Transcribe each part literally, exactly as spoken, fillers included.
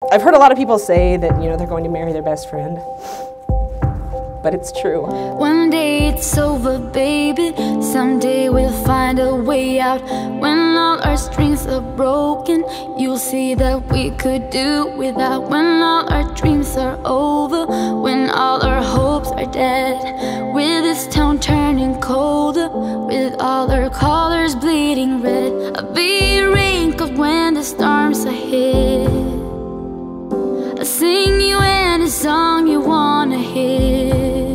I've heard a lot of people say that, you know, they're going to marry their best friend. But it's true. One day it's over, baby. Someday we'll find a way out. When all our strings are broken, you'll see that we could do without. When all our dreams are over, when all our hopes are dead, with this town turning colder, with all our colors bleeding red, I'll be wrinkled when the storms are hit. I'll sing you any song you wanna hear.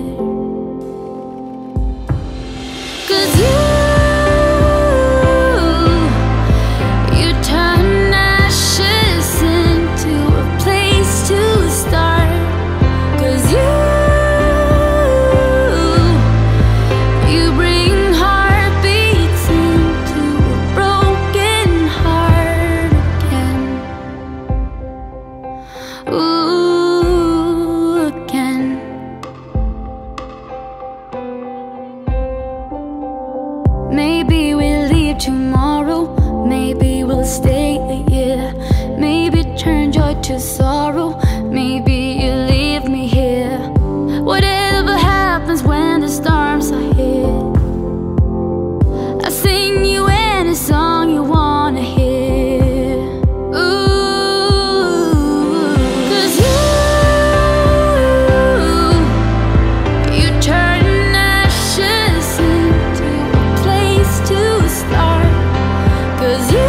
Maybe we'll leave tomorrow, maybe we'll stay a year, maybe turn joy to sorrow, maybe you leave me here. Whatever happens when the storms are here, I'll sing you any song you wanna hear. Ooh, 'cause you, you turn ashes into a place to start. 'Cause you,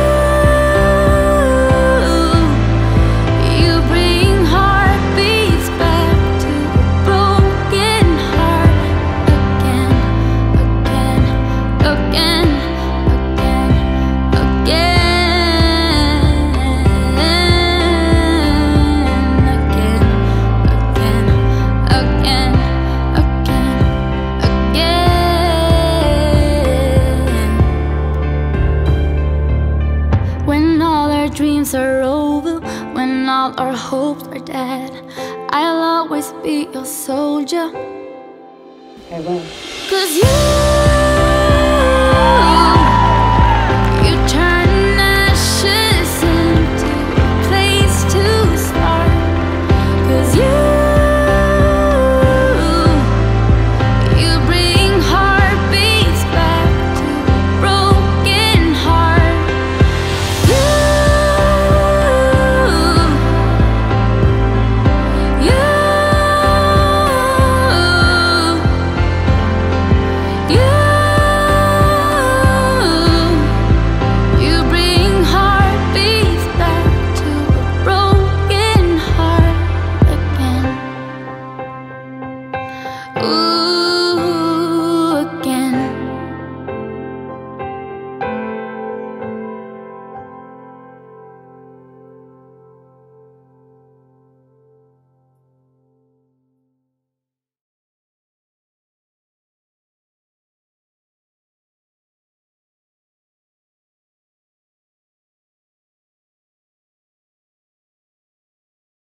you bring heartbeats back to a broken heart again, again, again, again, again, again, again, again, again. When all our dreams are over, when all our hopes are dead, I'll always be your soldier. I will. 'Cause you